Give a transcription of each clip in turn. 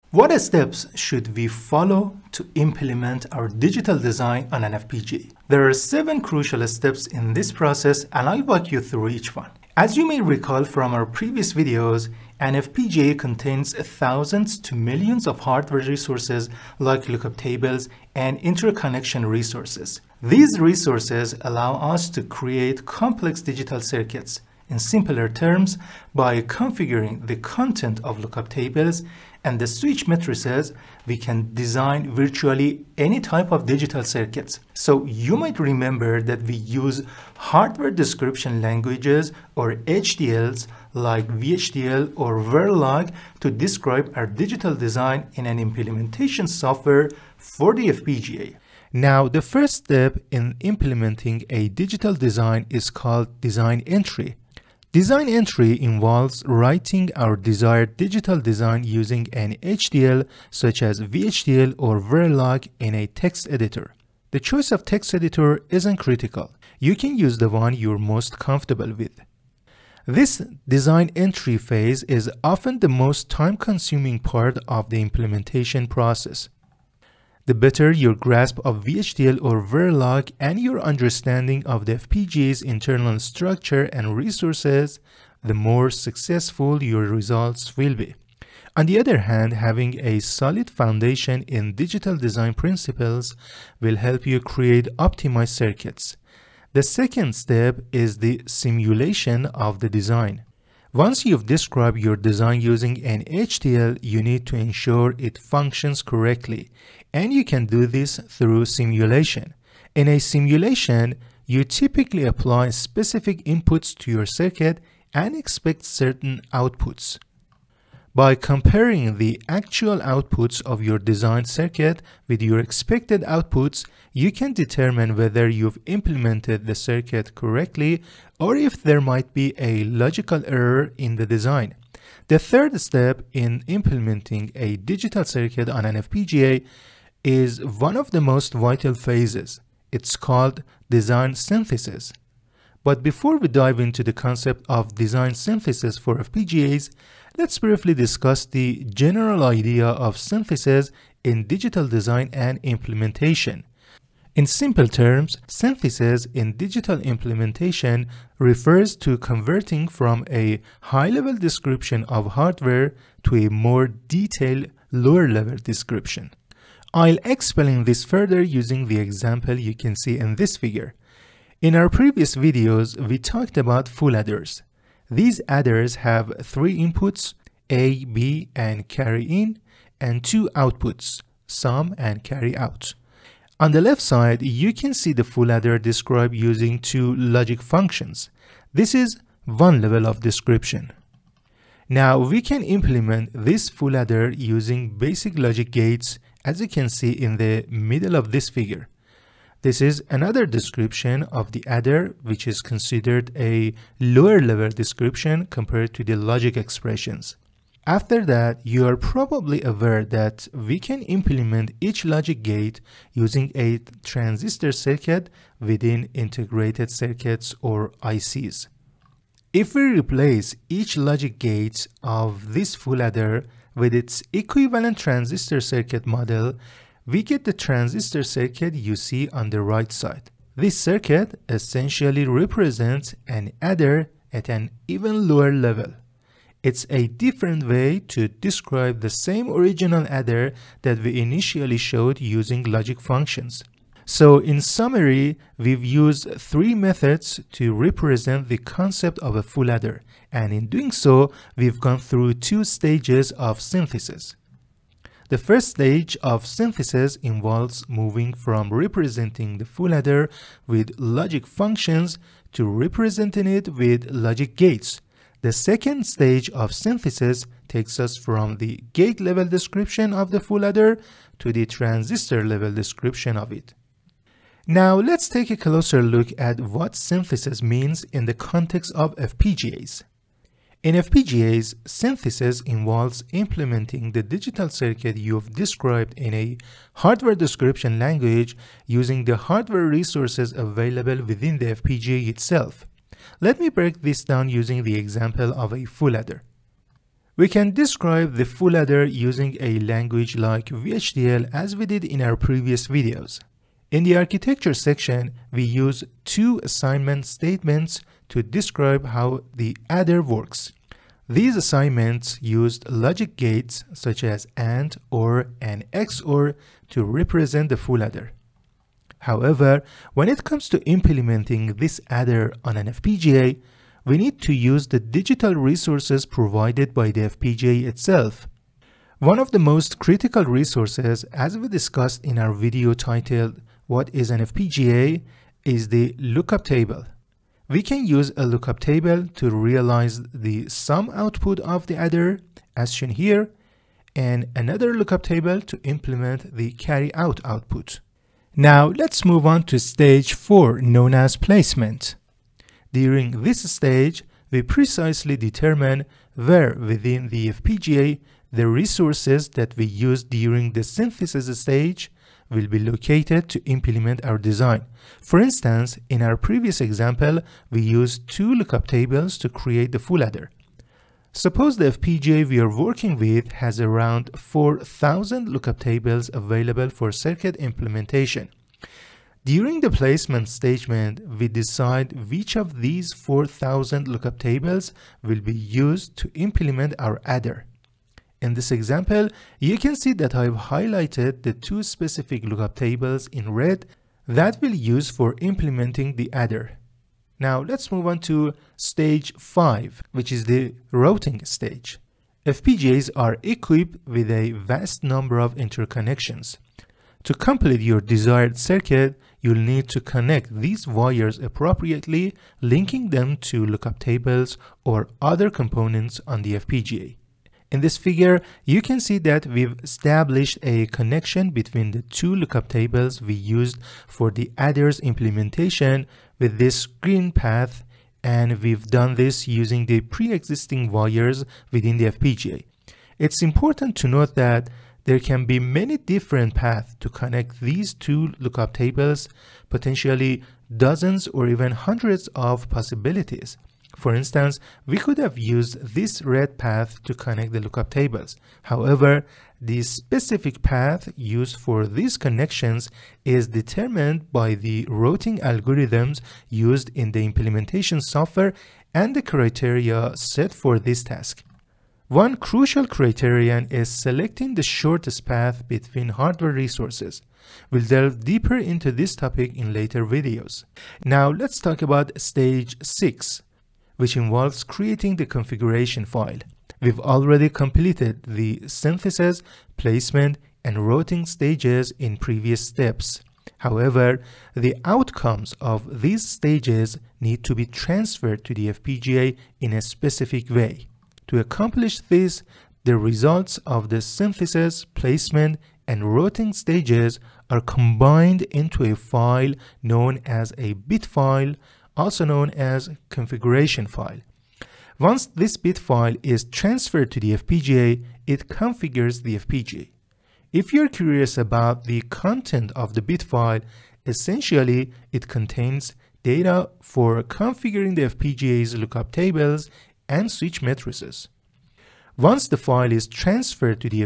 What steps should we follow to implement our digital design on an FPGA? There are 7 crucial steps in this process, and I'll walk you through each one. As you may recall from our previous videos, an FPGA contains thousands to millions of hardware resources like lookup tables and interconnection resources. These resources allow us to create complex digital circuits. In simpler terms, by configuring the content of lookup tables and the switch matrices, we can design virtually any type of digital circuits. So you might remember that we use hardware description languages or HDLs like VHDL or Verilog to describe our digital design in an implementation software for the FPGA. Now, the first step in implementing a digital design is called design entry. Design entry involves writing our desired digital design using an HDL such as VHDL or Verilog in a text editor. The choice of text editor isn't critical. You can use the one you're most comfortable with. This design entry phase is often the most time-consuming part of the implementation process. The better your grasp of VHDL or Verilog and your understanding of the FPGA's internal structure and resources, the more successful your results will be. On the other hand, having a solid foundation in digital design principles will help you create optimized circuits. The second step is the simulation of the design. Once you've described your design using an HDL, you need to ensure it functions correctly, and you can do this through simulation. In a simulation, you typically apply specific inputs to your circuit and expect certain outputs. By comparing the actual outputs of your designed circuit with your expected outputs, you can determine whether you've implemented the circuit correctly or if there might be a logical error in the design. The third step in implementing a digital circuit on an FPGA is one of the most vital phases. It's called design synthesis. But before we dive into the concept of design synthesis for FPGAs, let's briefly discuss the general idea of synthesis in digital design and implementation. In simple terms, synthesis in digital implementation refers to converting from a high-level description of hardware to a more detailed, lower-level description. I'll explain this further using the example you can see in this figure. In our previous videos, we talked about full adders. These adders have 3 inputs, A, B, and carry in, and 2 outputs, sum and carry out. On the left side, you can see the full adder described using 2 logic functions. This is one level of description. Now we can implement this full adder using basic logic gates, as you can see in the middle of this figure. This is another description of the adder, which is considered a lower level description compared to the logic expressions. After that, you are probably aware that we can implement each logic gate using a transistor circuit within integrated circuits or ICs. If we replace each logic gate of this full adder with its equivalent transistor circuit model, we get the transistor circuit you see on the right side. This circuit essentially represents an adder at an even lower level. It's a different way to describe the same original adder that we initially showed using logic functions. So in summary, we've used 3 methods to represent the concept of a full adder, and in doing so, we've gone through 2 stages of synthesis. The first stage of synthesis involves moving from representing the full adder with logic functions to representing it with logic gates. The second stage of synthesis takes us from the gate level description of the full adder to the transistor level description of it. Now let's take a closer look at what synthesis means in the context of FPGAs. In FPGAs, synthesis involves implementing the digital circuit you've described in a hardware description language using the hardware resources available within the FPGA itself. Let me break this down using the example of a full adder. We can describe the full adder using a language like VHDL as we did in our previous videos. In the architecture section, we use two assignment statements to describe how the adder works. These assignments used logic gates such as AND, OR, and XOR to represent the full adder. However, when it comes to implementing this adder on an FPGA, we need to use the digital resources provided by the FPGA itself. One of the most critical resources, as we discussed in our video titled "What is an FPGA?" is the lookup table. We can use a lookup table to realize the sum output of the adder, as shown here, and another lookup table to implement the carry out output. Now let's move on to stage 4, known as placement. During this stage, we precisely determine where within the FPGA the resources that we use during the synthesis stage will be located to implement our design. For instance, in our previous example, we used two lookup tables to create the full adder. Suppose the FPGA we are working with has around 4,000 lookup tables available for circuit implementation. During the placement statement, we decide which of these 4,000 lookup tables will be used to implement our adder. In this example, you can see that I've highlighted the two specific lookup tables in red that we'll use for implementing the adder. Now let's move on to stage 5, which is the routing stage. FPGAs are equipped with a vast number of interconnections. To complete your desired circuit, you'll need to connect these wires appropriately, linking them to lookup tables or other components on the FPGA. In this figure, you can see that we've established a connection between the two lookup tables we used for the adder's implementation with this green path, and we've done this using the pre-existing wires within the FPGA. It's important to note that there can be many different paths to connect these two lookup tables, potentially dozens or even hundreds of possibilities. For instance, we could have used this red path to connect the lookup tables. However, the specific path used for these connections is determined by the routing algorithms used in the implementation software and the criteria set for this task. One crucial criterion is selecting the shortest path between hardware resources. We'll delve deeper into this topic in later videos. Now let's talk about stage 6, which involves creating the configuration file. We've already completed the synthesis, placement, and routing stages in previous steps. However, the outcomes of these stages need to be transferred to the FPGA in a specific way. To accomplish this, the results of the synthesis, placement, and routing stages are combined into a file known as a bit file, also known as configuration file. Once this bit file is transferred to the FPGA, it configures the FPGA. If you're curious about the content of the bit file, essentially it contains data for configuring the FPGA's lookup tables and switch matrices. Once the file is transferred to the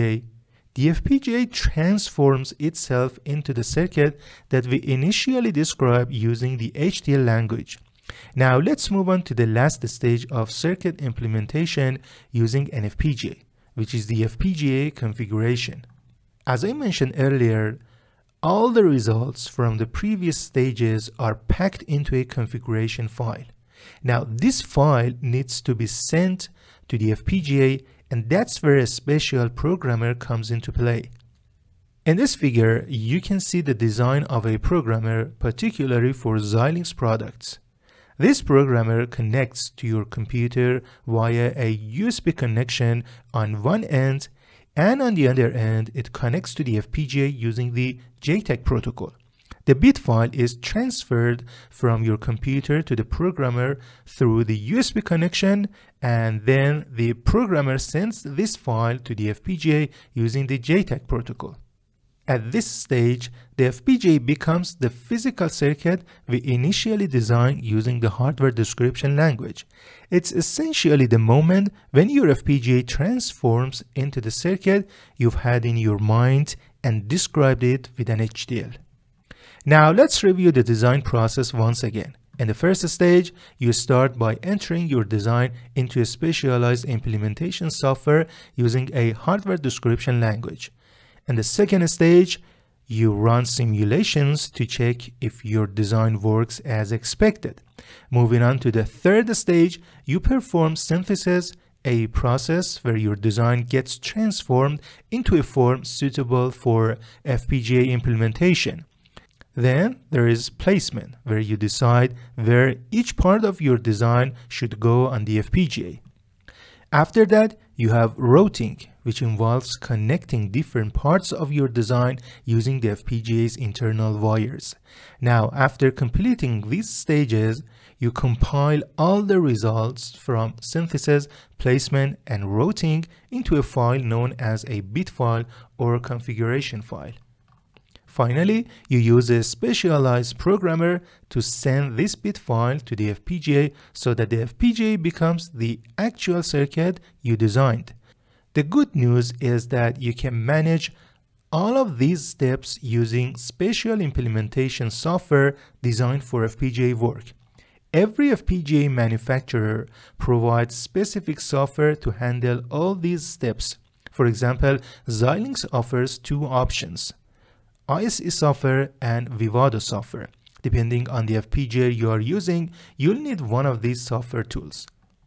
FPGA transforms itself into the circuit that we initially described using the HDL language. Now let's move on to the last stage of circuit implementation using an FPGA, which is the FPGA configuration. As I mentioned earlier, all the results from the previous stages are packed into a configuration file. Now this file needs to be sent to the FPGA, and that's where a special programmer comes into play. In this figure, you can see the design of a programmer particularly for Xilinx products. This programmer connects to your computer via a USB connection on one end, and on the other end, it connects to the FPGA using the JTAG protocol. The bit file is transferred from your computer to the programmer through the USB connection, and then the programmer sends this file to the FPGA using the JTAG protocol. At this stage, the FPGA becomes the physical circuit we initially designed using the hardware description language. It's essentially the moment when your FPGA transforms into the circuit you've had in your mind and described it with an HDL. Now let's review the design process once again. In the first stage, you start by entering your design into a specialized implementation software using a hardware description language. In the second stage, you run simulations to check if your design works as expected. Moving on to the third stage, you perform synthesis, a process where your design gets transformed into a form suitable for FPGA implementation. Then there is placement, where you decide where each part of your design should go on the FPGA. After that, you have routing, which involves connecting different parts of your design using the FPGA's internal wires. Now, after completing these stages, you compile all the results from synthesis, placement, and routing into a file known as a bit file or configuration file. Finally, you use a specialized programmer to send this bit file to the FPGA so that the FPGA becomes the actual circuit you designed. The good news is that you can manage all of these steps using special implementation software designed for FPGA work. Every FPGA manufacturer provides specific software to handle all these steps. For example, Xilinx offers two options: ISE software and Vivado software. Depending on the FPGA you are using, you'll need one of these software tools.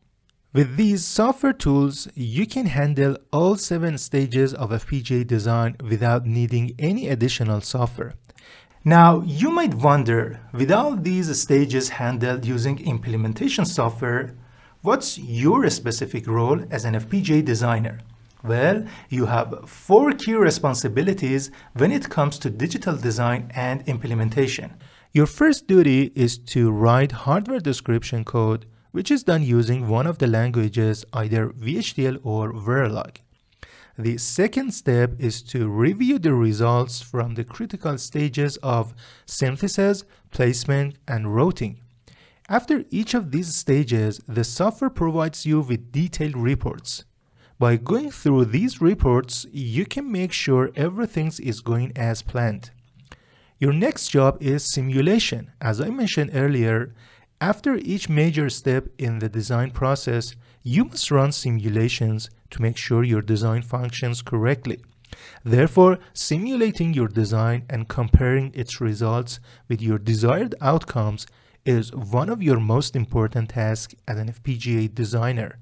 With these software tools, you can handle all 7 stages of FPGA design without needing any additional software. Now, you might wonder, with all these stages handled using implementation software, what's your specific role as an FPGA designer? Well, you have 4 key responsibilities when it comes to digital design and implementation. Your first duty is to write hardware description code, which is done using one of the languages, either VHDL or Verilog. The second step is to review the results from the critical stages of synthesis, placement, and routing. After each of these stages, the software provides you with detailed reports. By going through these reports, you can make sure everything is going as planned. Your next job is simulation. As I mentioned earlier, after each major step in the design process, you must run simulations to make sure your design functions correctly. Therefore, simulating your design and comparing its results with your desired outcomes is one of your most important tasks as an FPGA designer.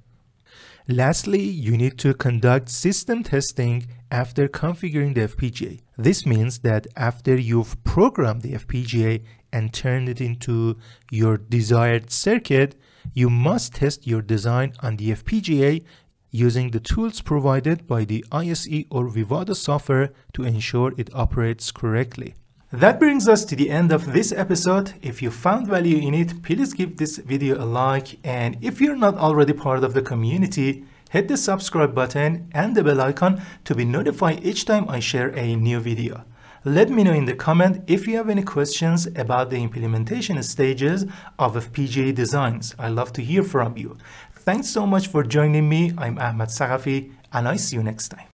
Lastly, you need to conduct system testing after configuring the FPGA. This means that after you've programmed the FPGA and turned it into your desired circuit, you must test your design on the FPGA using the tools provided by the ISE or Vivado software to ensure it operates correctly. That brings us to the end of this episode. If you found value in it, please give this video a like, and if you're not already part of the community, hit the subscribe button and the bell icon to be notified each time I share a new video. Let me know in the comment if you have any questions about the implementation stages of FPGA designs. I love to hear from you. Thanks so much for joining me. I'm Ahmed Saqafi, and I see you next time.